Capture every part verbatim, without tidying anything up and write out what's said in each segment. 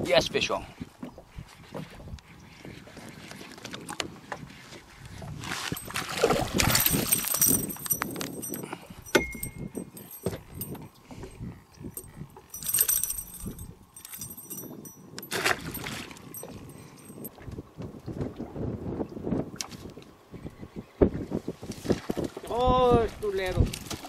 Yes, fish on. Oh, it's too little.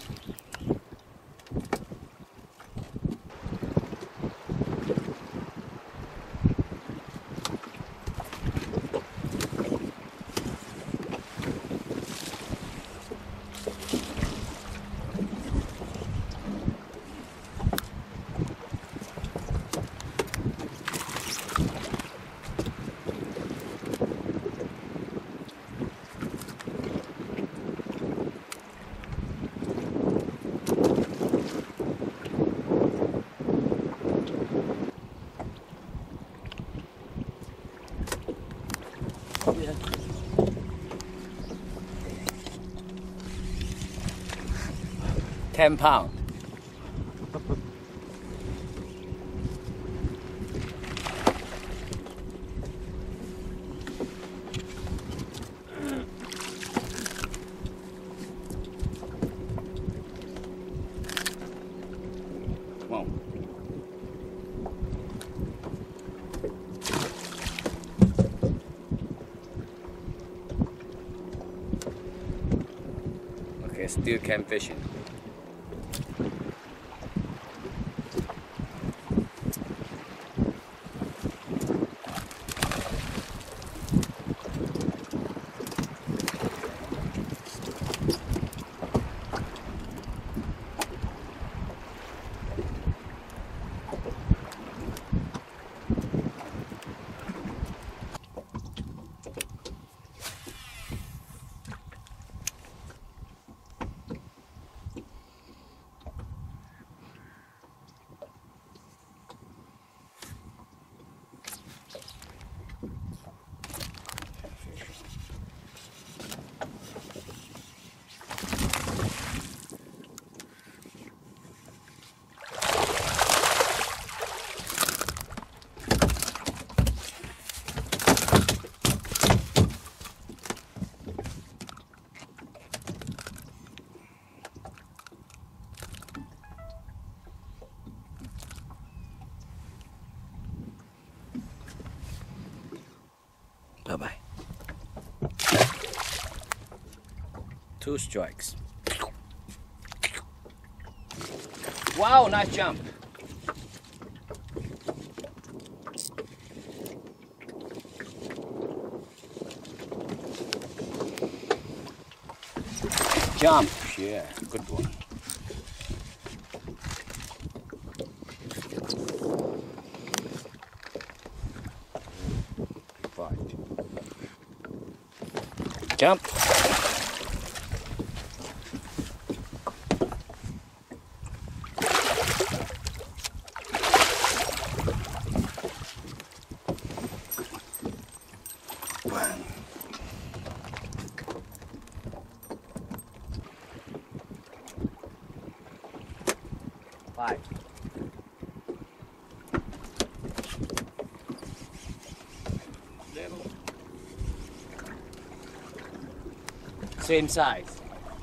Yeah. Ten pound. Come on. Okay, still can fishing. Bye-bye. Two strikes. Wow, nice jump. Jump, yeah, good one. Jump. One. Five. Same size.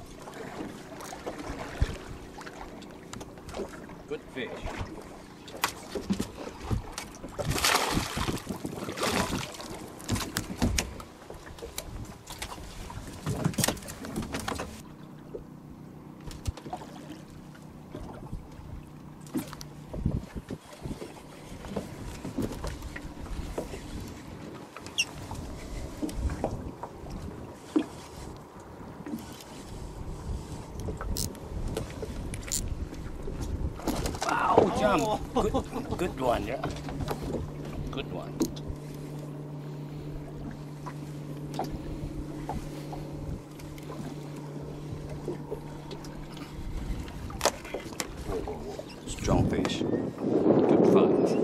Good fish. Wow, jump. Good, good one, yeah. Good one. Whoa, whoa, whoa. Strong fish. Good fight.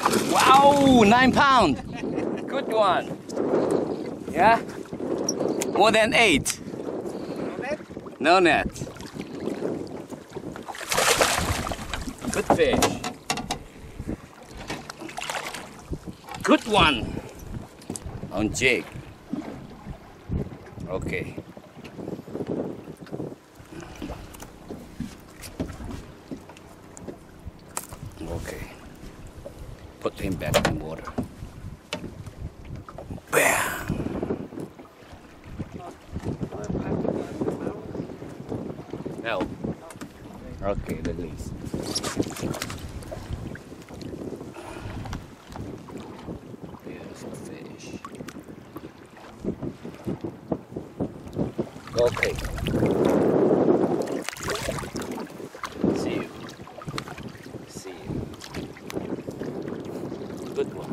Wow, nine pound. Good one. Yeah? More than eight. No net? No net. Good fish. Good one. On jig. Okay. Okay. Put him back in the water. Bam! No. Okay, release. Beautiful fish. Okay. See you. See you. Good one.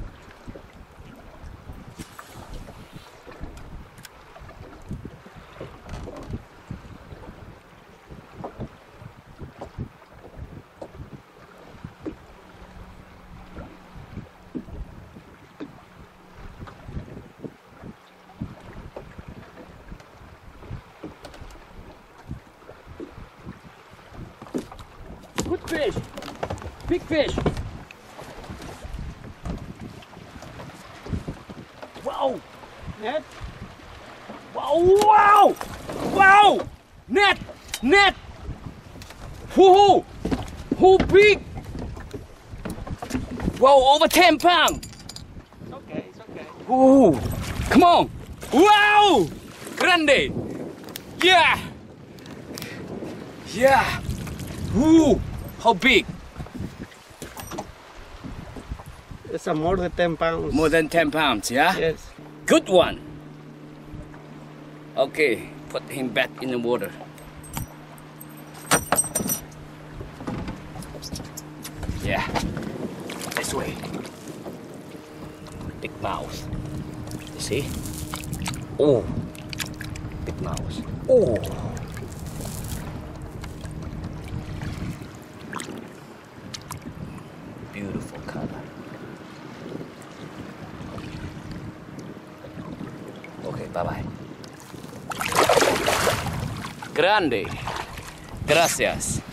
Good fish! Big fish! Wow! Net! Wow! Wow! Wow! Net! Net! Whoa! Who big! Wow! Over ten pounds! It's okay, it's okay. Whoa! Come on! Wow! Grande! Yeah! Yeah! Woo! How big? It's a more than ten pounds. More than ten pounds, yeah? Yes. Good one. Okay, put him back in the water. Yeah, this way. Big mouth. You see? Oh, big mouth. Oh. Beautiful color. Okay, bye-bye. Grande. Gracias.